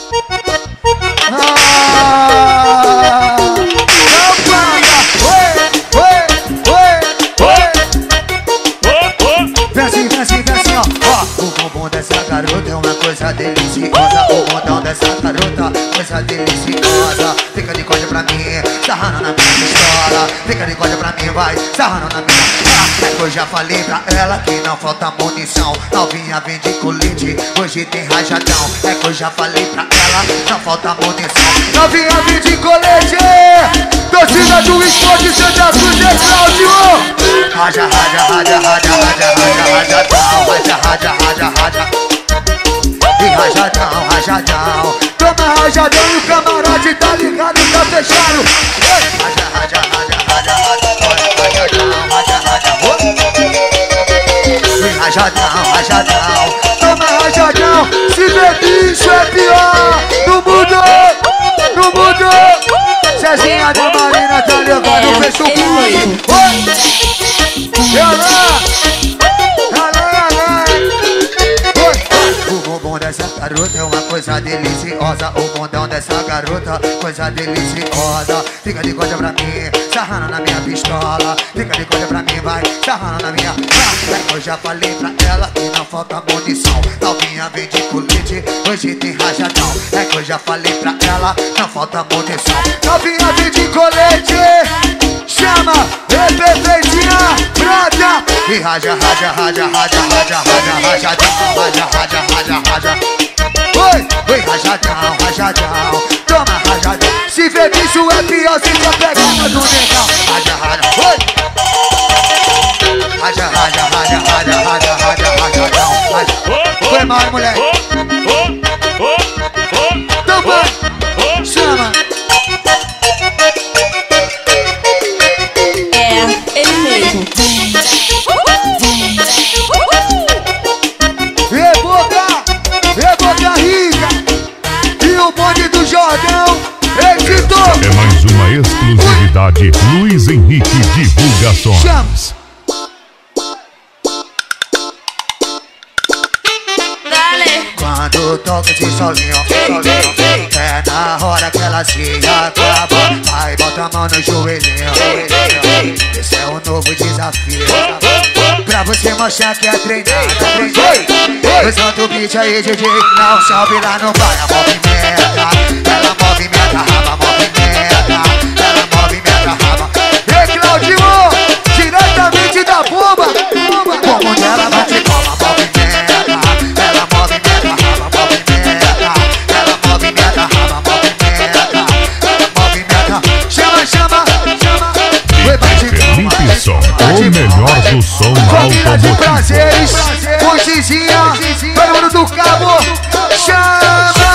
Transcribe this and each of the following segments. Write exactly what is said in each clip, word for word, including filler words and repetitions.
Garota é uma coisa deliciosa, o bundão dessa garota, coisa deliciosa. Fica de corda pra mim, sarrando na minha pistola. Fica de corda pra mim, vai, sarrando na minha pistola. É que eu já falei pra ela que não falta munição. Novinha vem de colete, hoje tem rajadão. É que eu já falei pra ela, não falta munição. Novinha vem de colete, torcida do esporte, Santa Cruz é Cláudio. Raja, raja, raja, raja, raja, raja, rajadão. Raja, raja, raja, raja. E rajadão, rajadão. Toma rajadão e o camarote tá ligado e tá fechado. Raja, raja, raja, raja, raja. Rajadão, raja, raja. E rajadão, rajadão. Toma rajadão. Se vê bicho é pior. No mundo, no mundo. Cezinha da Marina tá ligado, fecha o cu. Oi! O bumbum dessa garota é uma coisa deliciosa. O bundão dessa garota, coisa deliciosa. Fica de coisa pra mim, sarrando na minha pistola. Fica de coisa pra mim, vai, sarrando na minha. Eu já falei pra ela que não falta munição. Novinha vem de colete, hoje tem rajadão. É que eu já falei pra ela, não falta munição. Novinha vem de colete, chama, é perfeitinha, prata. E raja, raja, raja, raja, raja, raja, rajadão, raja, raja, raja, raja. Oi, oi, rajadão, rajadão. Toma rajadão. Se vê bicho é pior, se já pega no negão. Raja, raja, oi. Raja, raja, raja, raja, raja, raja, rajadão. Foi mal, moleque. Então vai, chama. É mais uma exclusividade Luiz Henrique Divulgações. Chama. Quando toca esse solinho, solinho, é na hora que ela se acaba. Vai, bota a mão no joelhinho. Esse é um novo desafio pra você mostrar que é treinada. Eu solto o beat aí, D J, não sobe lá, não vai. A movimenta, ela movimenta, raba, movimenta, ela movimenta, raba. Ei, Claudinho, diretamente da bomba, como ela bate palma, movimenta, ela movimenta, raba, movimenta, ela movimenta, raba, movimenta, ela movimenta. Chama, chama, chama. Felipe Som, o melhor do som automotivo. Prazeres, Fugizinha, barulho do cabo, chama!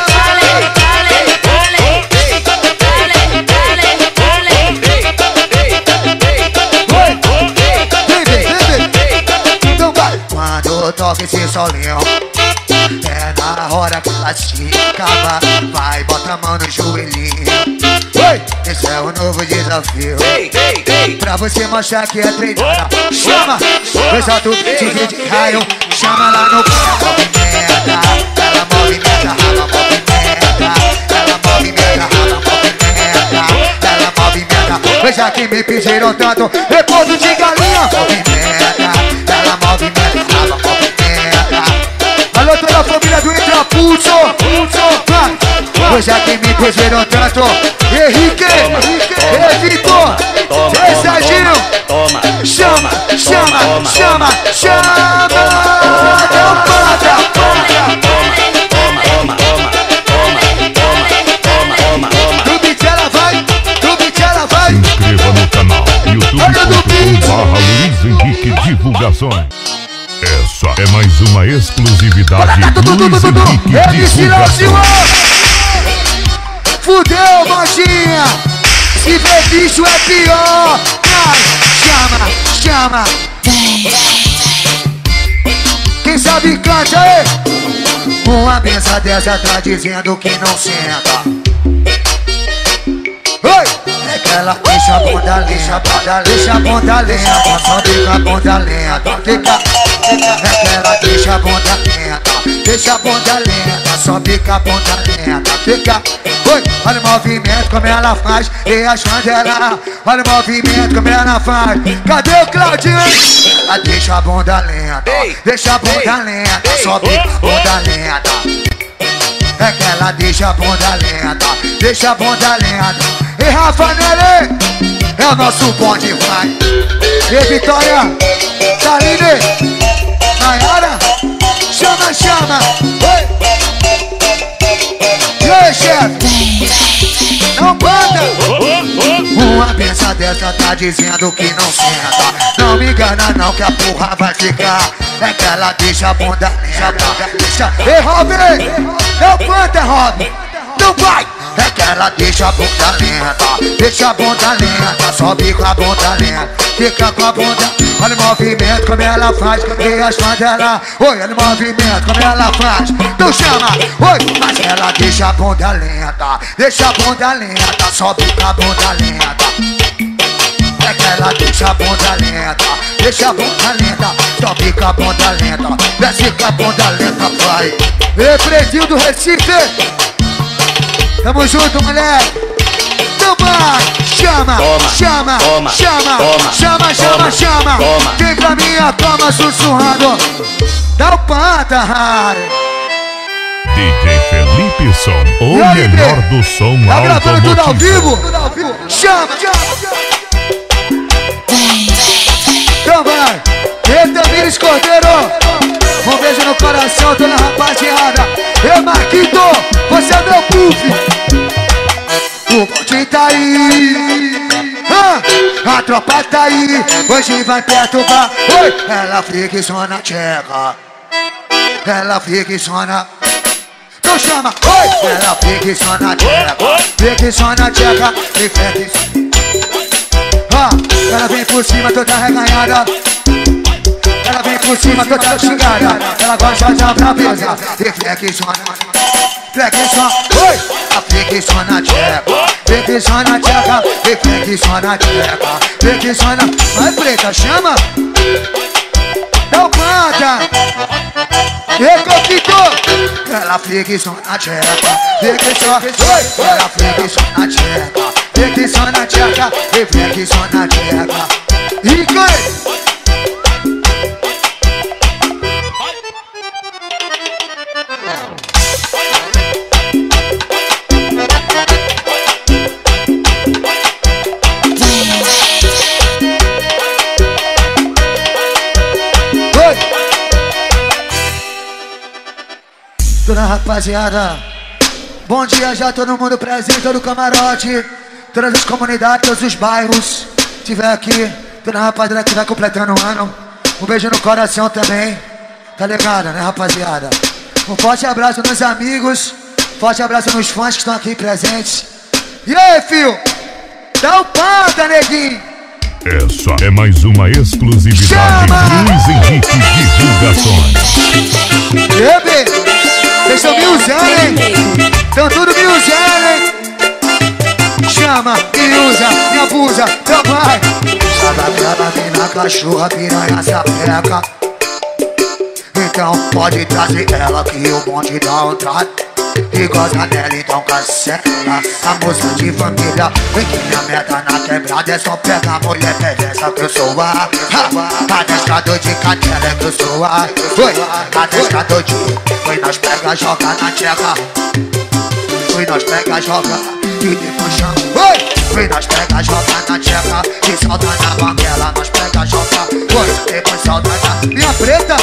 Então vai! Quando toca esse solinho, é na hora que ela se acaba. Vai, bota a mão no joelhinho. Esse é um novo desafio pra você mostrar que é treinada. Chama! Eu solto o beat de raio. Chama lá no pé, movimenta. Ela movimenta, raba, movimenta. Ela movimenta, raba, movimenta. Ela movimenta. Veja que me pediram tanto, repouso de galinha. Movimenta, ela movimenta, raba, movimenta. Alô, toda a família do Intrapulso. Veja que me pediram tanto, Henrique, Ei, Vitor, Ei, Serginho, chama, chama, chama, chama. Não para, no beat ela vai, no beat ela vai. Se inscreva no canal youtube ponto com barra Luiz Henrique Divulgações. Essa é mais uma exclusividade Luiz Henrique Divulgações. Fudeu, machinha. Se vê bicho é pior. Vai, chama, chama. Quem sabe canta aí. Uma benção dessa tá dizendo que não senta. Oi! É que ela deixa a bunda lenta, deixa a bunda lenta, só fica a bunda lenta, fica. É que ela deixa a bunda lenta, deixa a bunda lenta, só fica a bunda lenta, fica. Oi, olha o movimento como ela faz, e a Xandela. Olha o movimento como ela faz. Cadê o Claudinho? Ela deixa a bunda lenta, deixa a bunda lenta, só fica a bunda lenta. É que ela deixa a bunda lenta, deixa a bunda lenta. E Rafa Nele, é o nosso bonde, vai. E Vitória, Taline, Nayara, chama, chama. Oi. E aí, chefe? Não banda. Uma pensa dessa tá dizendo que não senta. Não me engana não que a porra vai ficar. É que ela deixa a bunda lenta, deixa. Ei, Robin, não canta, Robin. Não vai. É que ela deixa a bunda lenta, deixa a bunda lenta, sobe com a bunda lenta, fica com a bunda. Olha o movimento como ela faz, e as fãs dela. Oi, olha o movimento como ela faz. Então chama, oi, mas ela deixa a bunda lenta, deixa a bunda lenta, sobe com a bunda lenta. É que ela deixa a bunda lenta, deixa a bunda lenta, sobe com a bunda lenta, desce com a bunda lenta, vai. Ei, Pretinho do Recife, tamo junto, moleque. Então vai, chama, toma, chama, toma, chama, toma, chama, chama, toma, chama. Toma. Vem pra minha cama sussurrando. Dá o panta, Harry. D J Felipe Som, o melhor do som tá gravando tudo ao vivo? Tudo ao vivo. Chama, chama. Então vai. Eita, Miris Cordeiro. Um beijo no coração, toda rapaziada. Eu, Marquito, você é meu puff. O bonde tá aí, ah, a tropa tá aí. Hoje vai perturbar. Oi, ela fica e só na tcheca. Ela fica e só na. Então chama, oi, ela fica e só na tcheca. Fica e só na tcheca. E fica e só. Ah, ela vem por cima toda reganhada. Ela vem por cima toda xingada. Ela gosta da braveza. E fica só na. Fica só, oi, a fica só na tcheca. Fica só na tcheca. E fica só na tcheca. Fica só na. Vai, preta, chama. Não manda. E Coquito. Ela fica só na tcheca. Fica só, oi, ela fica só na tcheca. Fica só na tcheca. E fica só na tcheca. E cai. Toda rapaziada, bom dia já, todo mundo presente, todo camarote, todas as comunidades, todos os bairros. Tiver aqui, toda rapaziada que vai completando um ano. Um beijo no coração também, tá ligado, né, rapaziada? Um forte abraço nos amigos, forte abraço nos fãs que estão aqui presentes. E aí, fio? Dá o panta, neguinho! Essa é mais uma exclusividade. Chama! Luiz Henrique Divulgações. Bebê! Vocês estão me usando, hein? Estão tudo me usando, hein? Chama, me usa, me abusa, então vai. Sabe ela vem na cachorra, piranha, sapeca. Então pode trazer ela que o bonde dá um trato. E goza nela, então cancela. A moça de família, vem que minha meta na quebrada é só pegar a mulher perversa que eu sou a. Adestrador de cadela que eu sou a. Foi, adestrador de. Foi nós pega, joga na tcheca. Foi nós pega, joga e depois chama. Foi, foi nós pega, joga na tcheca. E solta na banguela, nós pega, joga. Foi, depois solta na. Minha preta.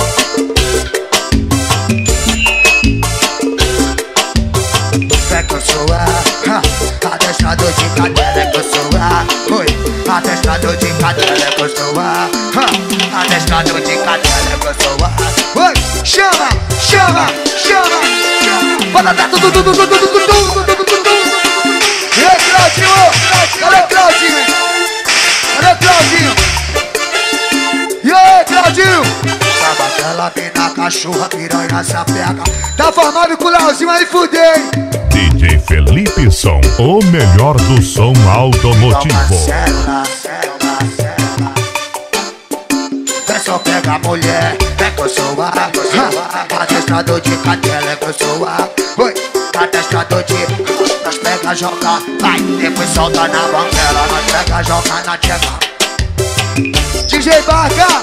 É que eu sou a, adestrador de cadela é que eu sou a. Oi, adestrador de cadela é que eu sou a. Adestrador de cadela é que eu sou a. Oi, chama, chama, chama, chama. Bota dar tudo, tudo, tudo, tudo, tudo, tudo, tudo, tudo. E aí, Claudinho? Cadê o Claudinho? Cadê o Claudinho? E aí, Claudinho? Sabe aquela mina cachorra, piranha, sapeca. Tá formado com o Leozinho aí, fudei. D J Felipe Som, o melhor do som automotivo. só pega mulher. É que eu sou a, a adestrador de cadela. É que eu sou a, oi, adestrador de. Nós pega, joga, vai, depois solta na banguela. Nós pega, joga na tcheca. D J Barca,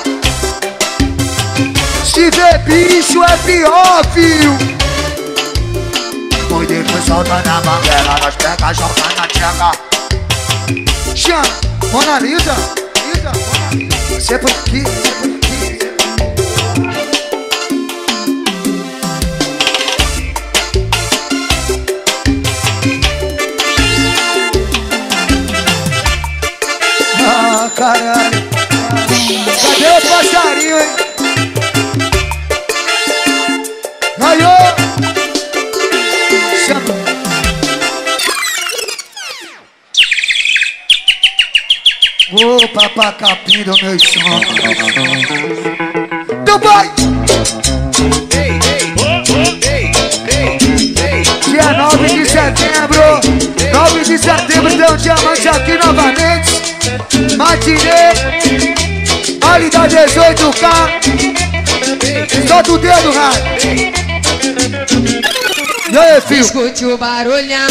se vê bicho é pior, filho. Depois, depois solta na banguela. Nós pega, joga na tcheca. Chama, Mona Lisa, Lisa, Mona Lisa. Você por aqui, você por aqui. Ah, caralho. Cadê o passarinho, hein? Aí, ô! Chama. Ô, papacapim do meu som. Então vai! Dia nove de setembro, nove de setembro tem um diamante aqui novamente. Matinê, ali da dezoito K. Solta o dedo, raio. E aí, filho? Escute o barulhão.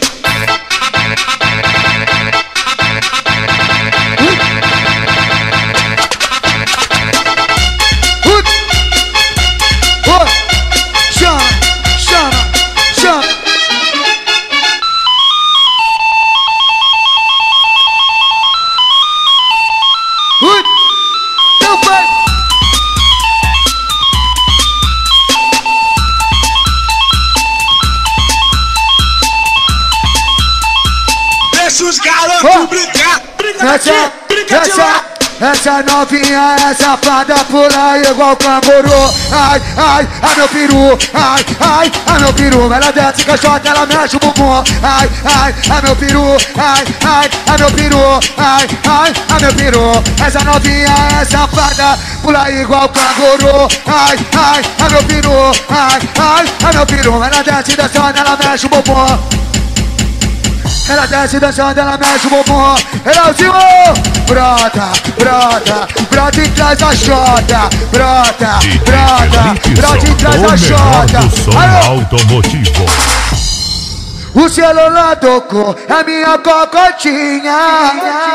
Essa, essa, essa novinha é safada, pula igual canguru. Ai, ai, ai meu peru, ai, ai, ai meu peru. Ela desce caixota, ela mexe o bumbum. Ai, ai, ai meu peru, ai, ai, ai meu peru. Ai, ai, ai meu peru. Essa novinha é safada, pula igual canguru. Ai, ai, ai meu peru, ai, ai, ai meu peru. Ela desce dançando, ela mexe o bumbum. Ela desce dançando, ela mexe o bumbum. Elauzinho, brota, brota, brota e traz a xota. Brota, brota, brota e traz a xota. Automotivo. O celular tocou, é minha cocotinha.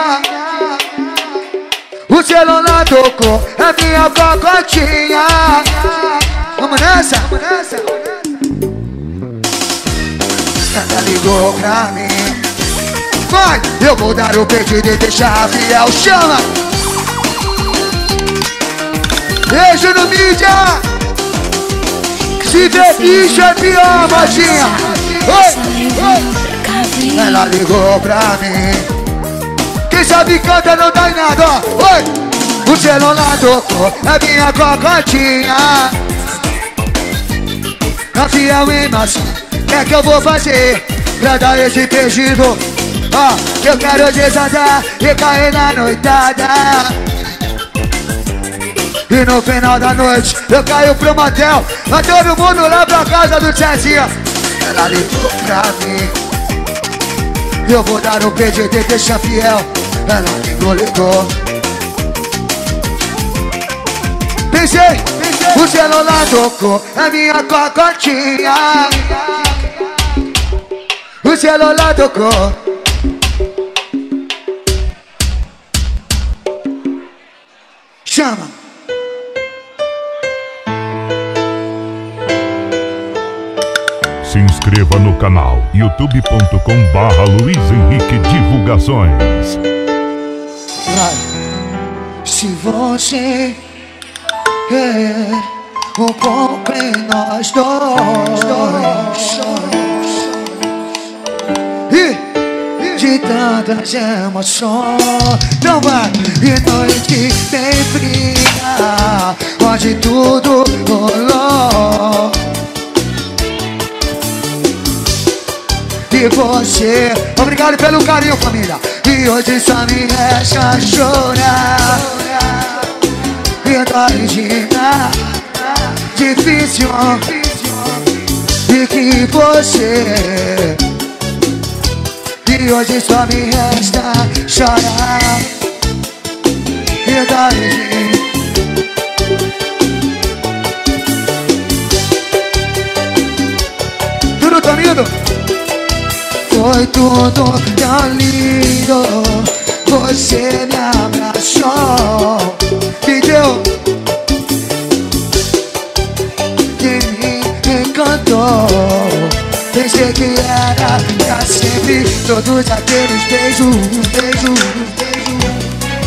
O celular tocou, é minha cocotinha. Vamos nessa? Vamos nessa? Ela ligou pra mim. Vai, eu vou dar o pedido e deixar fiel. Chama! Beijo no mídia! Se vê bicho é pior, modinha! Oi, oi. Ela ligou pra mim. Quem sabe canta não dá em nada, ó. Oi! O celular tocou, é minha cocotinha. Tá fiel em nós. O que é que eu vou fazer pra dar esse pedido? Ó, oh, eu quero desandar e cair na noitada. E no final da noite eu caio pro motel. Vai todo mundo lá pra casa do Tchezinho. Ela ligou pra mim. Eu vou dar um pedido e deixar fiel. Ela ligou, ligou. Pensei, pensei. O celular tocou, é minha cocotinha. O celular tocou. Chama. Se inscreva no canal youtube ponto com barra Luiz Henrique Divulgações. Vai. Se você quer um pouco em nós dois, e de tantas emoções, não vai. E noite bem fria, onde tudo rolou. E você, obrigado pelo carinho, família. E hoje só me resta chorar. E dói demais, difícil. E que você, e hoje só me resta chorar. E dói demais. Foi tudo tão lindo, você me abraçou, me deu, de mim encantou. Pensei que era pra sempre, todos aqueles beijos, beijos, beijos.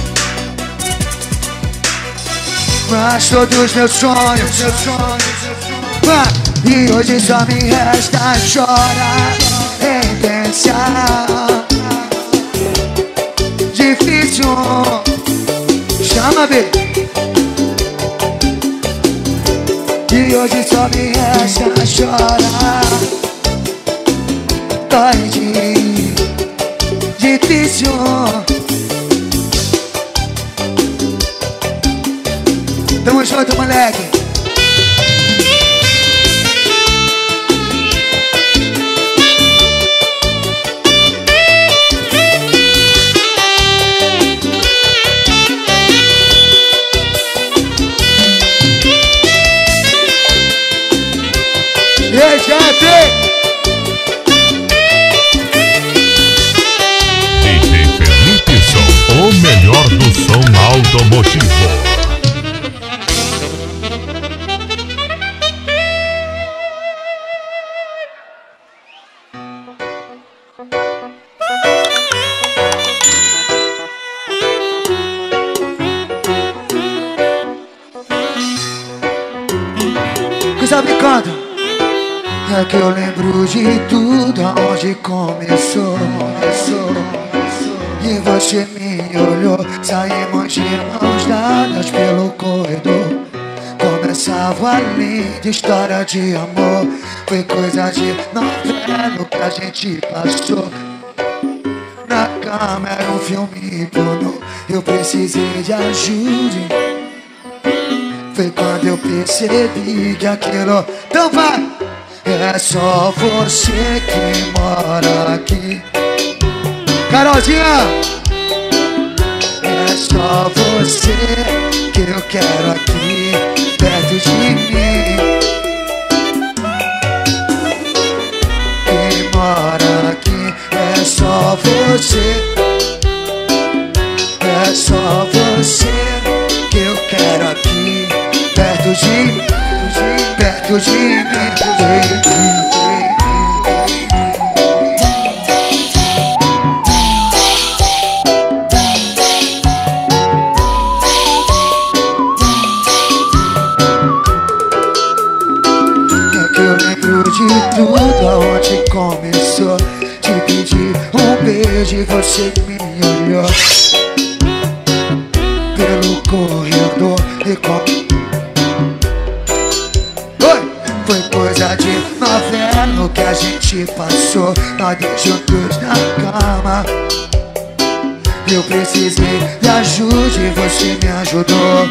Mas todos meus sonhos, meus sonhos, e hoje só me resta chorar em pensar. Difícil, chama, B. E hoje só me resta chorar. Dói de difícil. Tamo junto, moleque. E aí, gente? D J Felipe Som, o melhor do som automotivo. Sabe quando? É que eu lembro de tudo aonde começou, começou, começou. E você me olhou, saímos de mãos dadas pelo corredor. Começava a linda história de amor. Foi coisa de novela que a gente passou. Na cama era um filme pornô. Eu precisei de ajuda. Foi quando eu percebi que aquilo... Então vai! É só você que mora aqui. Carolzinha! É só você que eu quero aqui, perto de mim. Que mora aqui. É só você. É só você que eu quero aqui, perto de mim, perto de mim, perto de mim. É que eu lembro de tudo aonde começou. Te pedi um beijo e você me olhou pelo corredor e com... Foi coisa de novela que a gente passou. Nós dois juntos na cama. Eu precisei de ajuda e você me ajudou.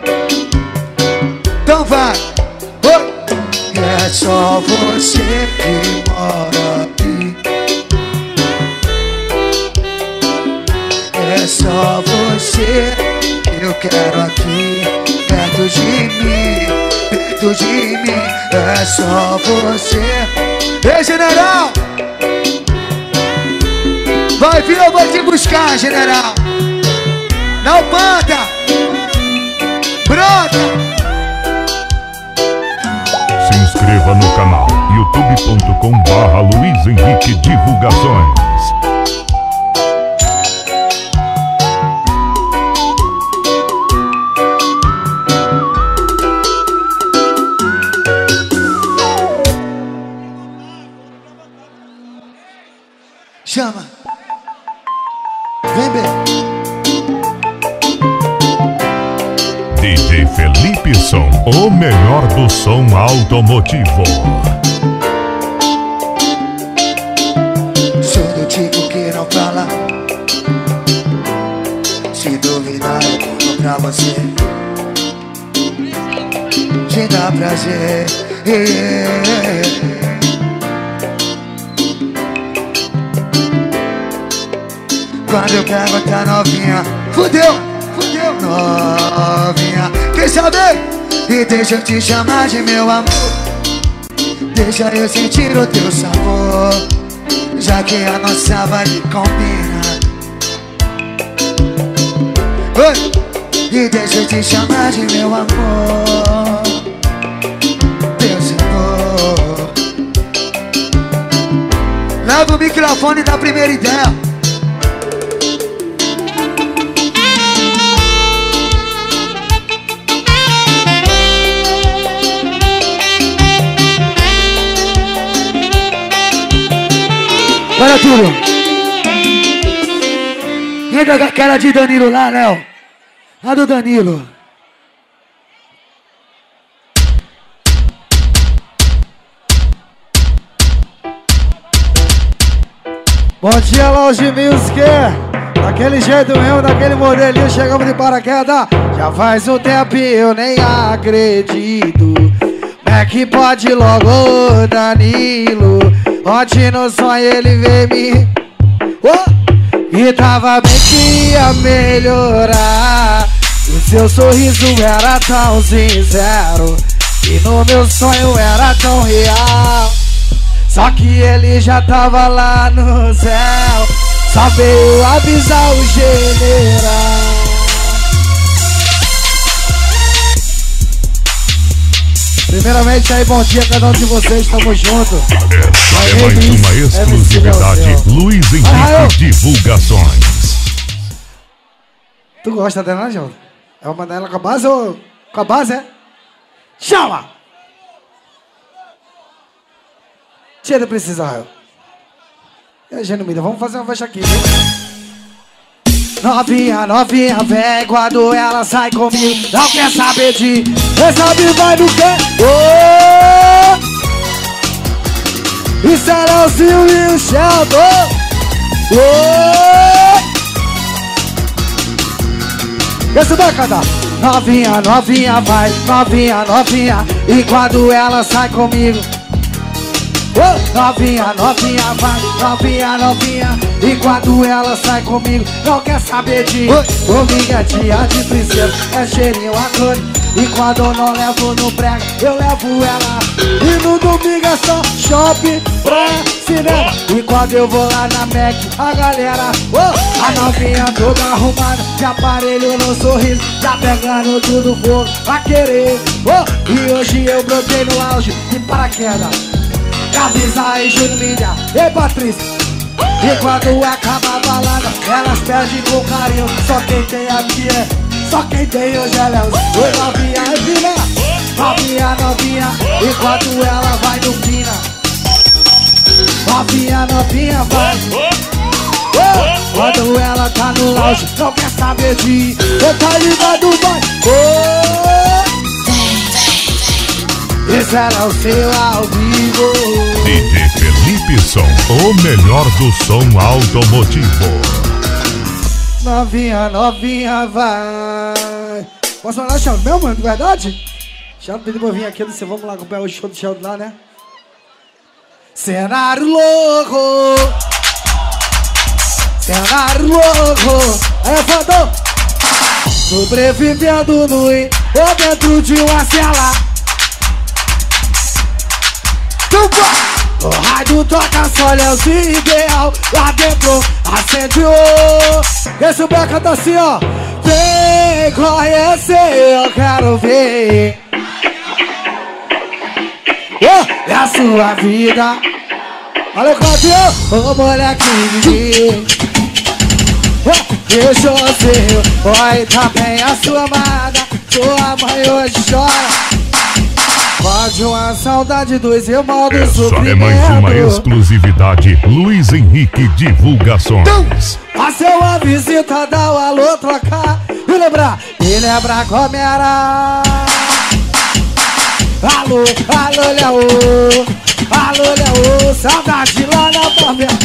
Então vai! Oi! É só você que mora aqui. É só você que eu quero aqui, perto de mim, perto de mim. É só você. Ei, general! Vai vir, eu vou te buscar, general. Não panta! Brota! Se inscreva no canal youtube ponto com barra Luiz Henrique Divulgações. Chama. Vem, bem. D J Felipe Som, o melhor do som automotivo. Sou do tipo que não fala. Se duvidar eu conto pra você. Te dá prazer. Yeah. Quando eu pego tá novinha, fudeu, fudeu, novinha. Quer saber? E deixa eu te chamar de meu amor. Deixa eu sentir o teu sabor. já que a nossa vibe combina. Oi! E deixa eu te chamar de meu amor, Deus amor. Leva o microfone da primeira ideia. Olha tudo. Entra com a cara de Danilo lá, Léo. A do Danilo. Bom dia, Lounge Music. Daquele jeito mesmo, daquele modelinho, chegamos de paraquedas. Já faz um tempo e eu nem acredito. Como é que pode logo, Danilo? Ontem no sonho ele veio me... Oh! E tava bem que ia melhorar. O seu sorriso era tão sincero e no meu sonho era tão real. Só que ele já tava lá no céu, só veio avisar o general. Primeiramente aí, bom dia a cada um de vocês, tamo junto. Essa é mais uma exclusividade Luiz Henrique Divulgações. Tu gosta dela, João? É uma mandar ela com a base ou... com a base, é? Chama! Tia, não precisa, Rael. E aí, Genomida, vamos fazer uma festa aqui, viu? Novinha, novinha, vem, quando ela sai comigo, não quer saber de... Quem sabe vai no quê? Oh! Isso era o Silvio e o Sheldon. Oh! Esse vai cantar. Novinha, novinha, vai, novinha, novinha, e quando ela sai comigo... Oh! Novinha, novinha, vai, novinha, novinha, e quando ela sai comigo, não quer saber de domingo, é dia de princesa, é cheirinho a cor. E quando eu não levo no brega, eu levo ela. E no domingo é só shopping, praia, cinema. E quando eu vou lá na Mac, a galera, oh, a novinha toda arrumada, de aparelho no sorriso, já pegando tudo fogo, vai querer, oh. E hoje eu brotei no lounge de paraquedas. Avisa aí, Júnior Mídia, ei Patrícia. E quando acaba a balada, elas pedem com carinho. Só quem tem aqui é, só quem tem hoje é Léo. Oi, novinha, é fina, novinha, novinha, e quando ela vai no fina, novinha, novinha, vai. Oh, quando ela tá no lounge, não quer saber de ir. Você tá ligado, vai. Oh, esse era o seu ao vivo. D J Felipe Som, o melhor do som automotivo. Novinha, novinha, vai. Posso falar, Sheldon, meu, mano, de verdade? Sheldon pediu pra vir aqui, disse, vamos lá acompanhar o show do Sheldon lá, né? Cenário louco, cenário louco. Aí, fodão. Sobrevivendo no ir ou dentro de uma cela. O rádio toca só Leozinho ideal. Lá dentro acende o... Esse boy canta assim, ó. Vem conhecer, eu quero ver. Oh, é a sua vida. Olha o Claudio, ô molequinho. Oh, deixa eu ser. Oi, também a sua amada. Sua mãe hoje chora. Pode uma saudade dos irmãos do sofrimento. É mais uma exclusividade Luiz Henrique Divulgações. Passei uma visita, dá o alô, trocar e lembrar, e lembrar como era. Alô, alô, Léo, alô, Léo, saudade lá na favela.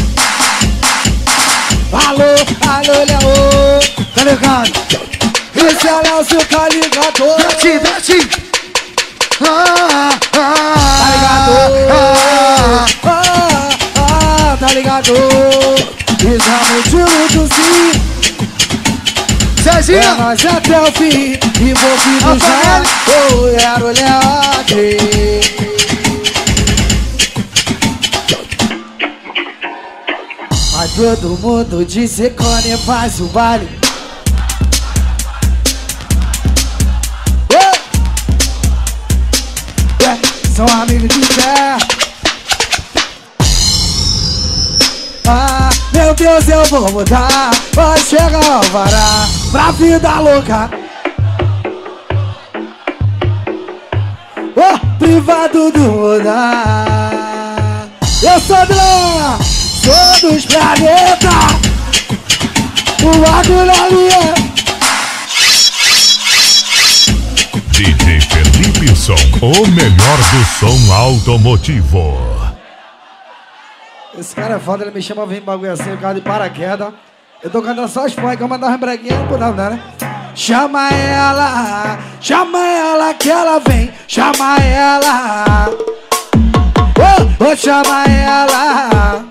Alô, alô, Léo, tá ligado? Esse é Léo, você tá ligado? Vete, vete. Ah, ah, tá ligado? Ah, ah, ah, tá ligado? Pisamos de luto, sim. Zezinho. É nós até o fim. Envolvido já. Oh, era o Léo. Todo mundo de Secone faz o baile. São amigos de pé. Ah, meu Deus, eu vou mudar. Vai chegar o alvará pra vida louca. Oh, privado do mudar. Eu sou de lá, sou dos planetas. O bagulho ali é D J Felipe Som, o melhor do som automotivo. Esse cara é foda, ele me chama vem bagulho assim, o cara de paraquedas. Eu tô cantando só os pós, que eu mandar uma breguinha, não por nada, né? Chama ela, chama ela que ela vem, chama ela. Oh, oh, chama ela,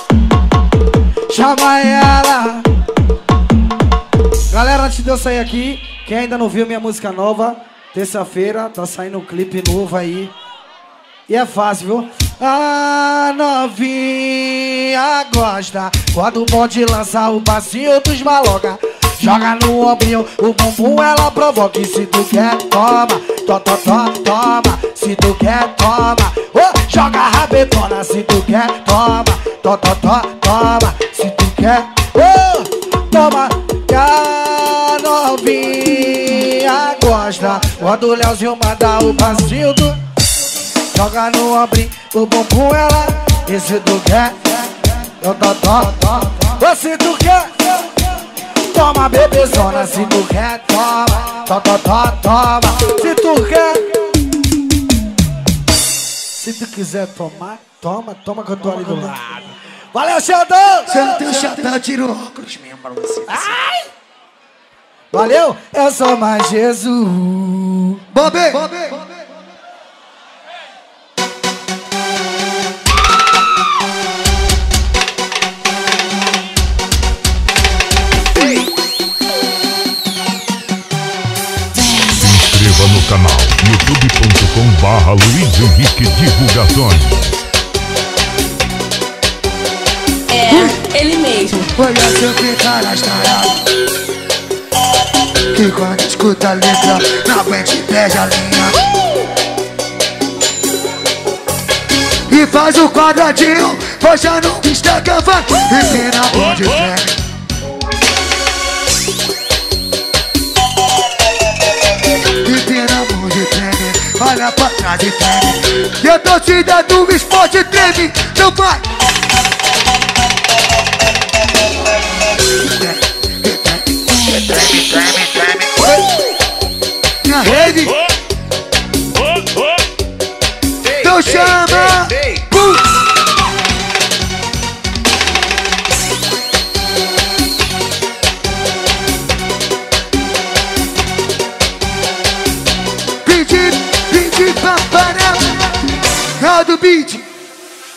chama ela. Galera, antes de eu sair aqui, quem ainda não viu minha música nova, terça-feira, tá saindo um clipe novo aí. E é fácil, viu? A novinha gosta quando o bonde lança o passinho dos maloca. Joga no ombrinho, o bumbum ela provoca. E se tu quer, toma, to, to, to, toma. Se tu quer, toma. Oh, joga a rabetona. Se tu quer, toma, to, to, to, toma. Se tu quer, oh, toma. E a novinha gosta quando o Leozinho manda o passinho do... Joga no ombrinho, o bumbum ela. E se tu quer, to, to, to, to. Oh, se tu quer, toma, bebezona. Se tu quer, toma, to, to, to, toma. Se tu quer, se tu quiser tomar, toma, toma que eu tô ali do lado. Valeu, Xandão! Se eu não tenho chapéu, tiro óculos mesmo pra você. Ai! Valeu, eu sou mais Jesus. Bobe! Bobe! No canal youtube ponto com barra Luiz Henrique Divulgações. É, ele mesmo. Olha seu cara estarado, que quando escuta a letra na frente perde a linha e faz o quadradinho, forjando um destaca vaca e pina onde treme. Olha pra trás e treme. E a torcida do esporte treme. Não vai. Treme, treme, treme, treme. Minha rede. Então chama. Pum. Pedir. Do beat.